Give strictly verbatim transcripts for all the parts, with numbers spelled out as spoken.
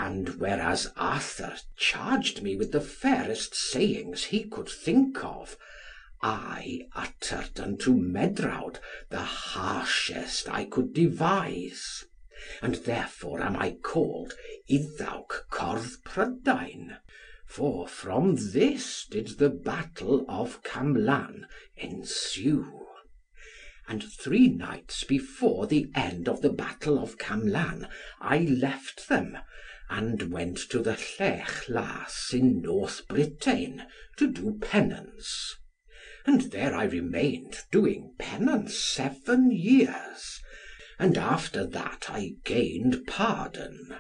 And whereas Arthur charged me with the fairest sayings he could think of, I uttered unto Medrawd the harshest I could devise. And therefore am I called Iddawc Cordd Prydain, for from this did the battle of Camlan ensue. And three nights before the end of the battle of Camlan I left them, and went to the Llech Las in North Britain to do penance. And there I remained doing penance seven years, and after that I gained pardon.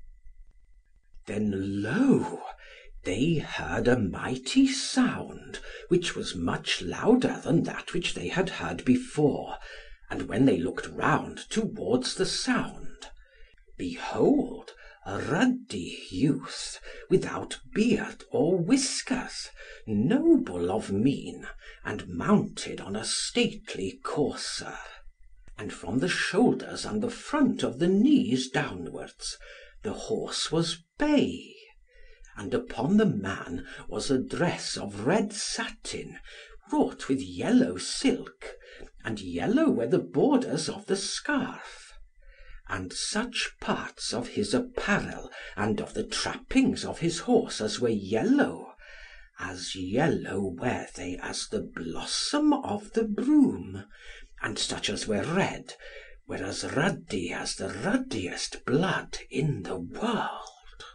Then lo, they heard a mighty sound, which was much louder than that which they had heard before, and when they looked round towards the sound, behold, a ruddy youth, without beard or whiskers, noble of mien, and mounted on a stately courser. And from the shoulders and the front of the knees downwards, the horse was bay. And upon the man was a dress of red satin, wrought with yellow silk, and yellow were the borders of the scarf. And such parts of his apparel, and of the trappings of his horse, as were yellow, as yellow were they as the blossom of the broom, and such as were red, were as ruddy as the ruddiest blood in the world.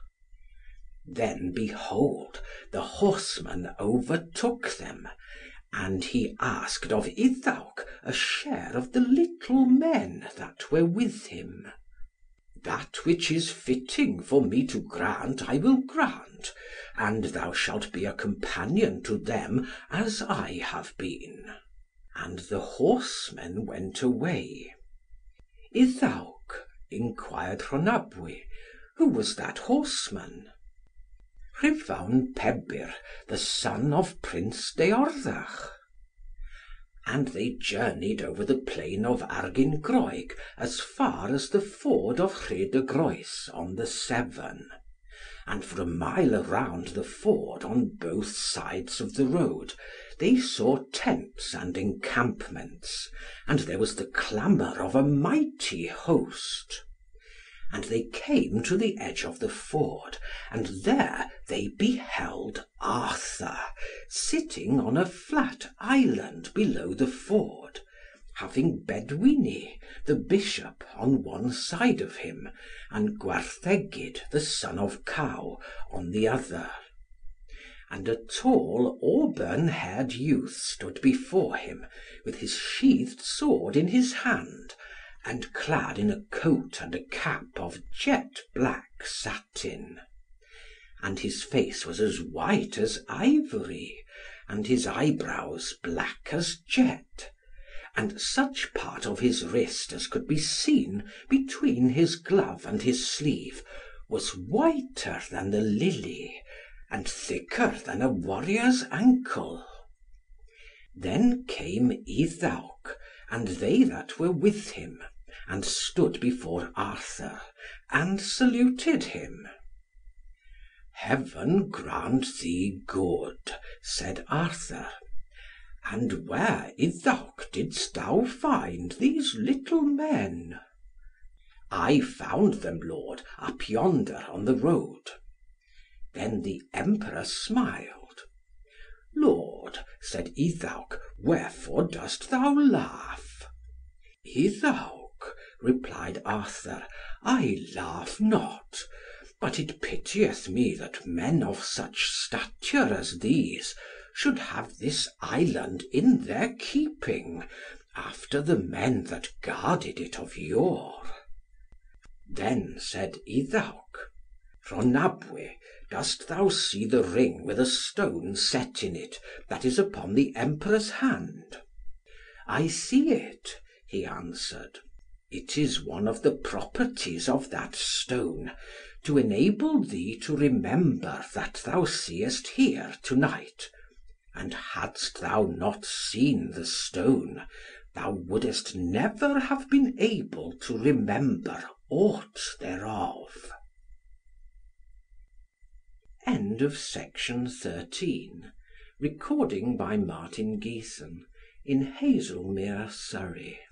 Then behold, the horseman overtook them, and he asked of Iddawc a share of the little men that were with him. That which is fitting for me to grant I will grant, and thou shalt be a companion to them as I have been. And the horsemen went away. Iddawc, enquired Rhonabwy, who was that horseman? Rhuvawn Pebyr, the son of Prince Deorddach. And they journeyed over the plain of Argyngroeg as far as the ford of Rhyd y Groes on the Severn. And for a mile around the ford on both sides of the road, they saw tents and encampments, and there was the clamour of a mighty host. And they came to the edge of the ford, and there they beheld Arthur, sitting on a flat island below the ford, having Bedwini, the bishop, on one side of him, and Gwarthegyd, the son of Kaw, on the other. And a tall auburn-haired youth stood before him, with his sheathed sword in his hand, and clad in a coat and a cap of jet black satin. And his face was as white as ivory, and his eyebrows black as jet, and such part of his wrist as could be seen between his glove and his sleeve was whiter than the lily, and thicker than a warrior's ankle. Then came Iddawc, and they that were with him, and stood before Arthur, and saluted him. "Heaven grant thee good," said Arthur. "And where, Iddawc, didst thou find these little men?" "I found them, lord, up yonder on the road." Then the Emperor smiled. "Lord," said Iddawc, "wherefore dost thou laugh?" "Iddawc," replied Arthur, "I laugh not, but it pitieth me that men of such stature as these should have this island in their keeping, after the men that guarded it of yore." Then said Iddawc, "Rhonabwy, dost thou see the ring with a stone set in it, that is upon the Emperor's hand?" "I see it," he answered. "It is one of the properties of that stone, to enable thee to remember that thou seest here to night, and hadst thou not seen the stone, thou wouldest never have been able to remember aught thereof." End of Section thirteen. Recording by Martin Geeson in Haslemere, Surrey.